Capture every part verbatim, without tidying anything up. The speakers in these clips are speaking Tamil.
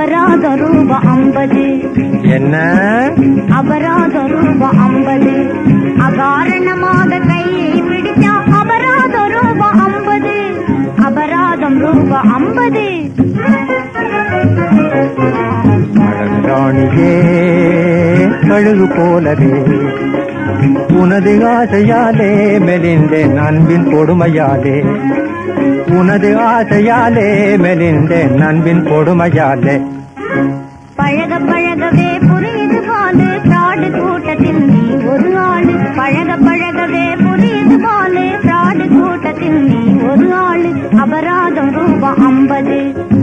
அபராத ரூபா ஐம்பது. என்ன அபராத ரூபா ஐம்பது. அகாரணமாக கையை பிடிச்சா அபராத ரூபா ஐம்பது. அபராதம் ரூபா ஐம்பது. ராணியே கழுகு போலவே உனது ஆசையாலே மெலிந்தேன் அன்பின் கொடுமையாலே. உனது ஆசையாலே மெலிந்தேன் அன்பின் கொடுமையாலே. பழக பழகவே புரியுது பாலு பிராடு கூட்டத்தில் நீ ஒரு ஆளு. பழக பழகவே புரியுது பாலு பிராடு கூட்டத்தில் நீ ஒரு ஆளு. அபராதம் ரூபா ஐம்பது.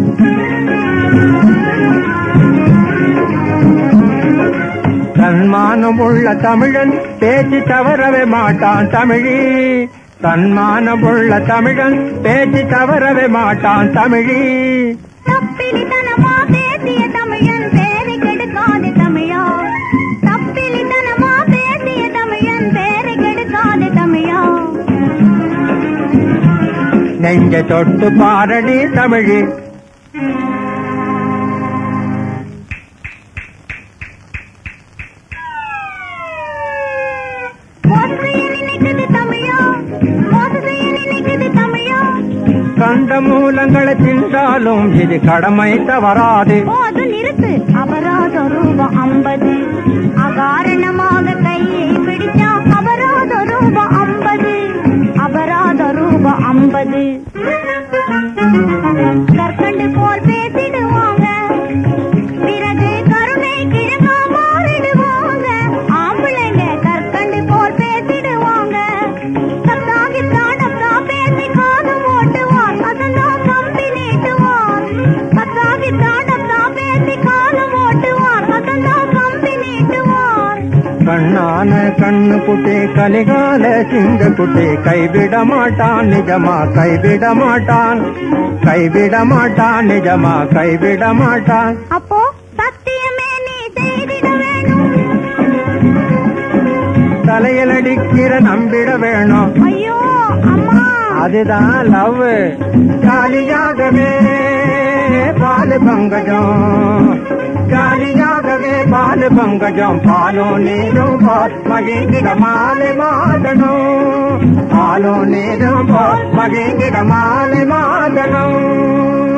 தன்மானம் உள்ள தமிழன் பேச்சு தவறவே மாட்டான் தமிழி. தன்மானம் உள்ள தமிழன் பேச்சு தவறவே மாட்டான் தமிழி. தப்பிலித்தனமா பேசிய தமிழன் பேரை கெடுக்காது தமிழா. தப்பிலித்தனமா பேசிய தமிழன் பேரை கெடுக்காது தமிழா. நெஞ்ச தொட்டு பாரடி தமிழி. கண்ட மூலங்களை தின்றாலும் இது கடமை தவறாது. அது நிறுத்து. அபராத ரூபா ஐம்பது. அகாரணமாக கையை பிடிச்சா அபராத ரூபா ஐம்பது. அபராத ரூபா ஐம்பது. கற்கண்டு போல் பேசிடுவாங்க, பிறகு கருணை கிழங்கா மாறிடுவாங்க. ஆம்பளைங்க கற்கண்டு போல் பேசிடுவாங்க, சத்தாகி தாடத்தா பேசி காதும் ஓட்டுவார். அதெல்லாம் கம்பி நீட்டுவார். சத்தாகி தாடத்தா பேசி காதும் ஓட்டுவார். அதெல்லாம் கம்பி நீட்டுவார். கண்ணான கண்ணு குட்டி கலிகால சிங்க குட்டி கைவிட மாட்டான் நிஜமா கைவிட மாட்டான். கைவிட மாட்டான் நிஜமா கைவிட மாட்டான். அப்போ சத்தியமே நீ செய்திட வேணும். தலையில் அடிக்கிற நம்பிட வேணும். ஐயோ அம்மா, அதுதான் லவ். காலியாகவே பால் பங்கஜம், காலியாகவே பால் பங்கஜம். பாலோ நீரும் பால் மகிழ்கிட மாலை மாதனும். பாலோ நீரும் பால் மகிழ்கிட மாலை மாதனும்.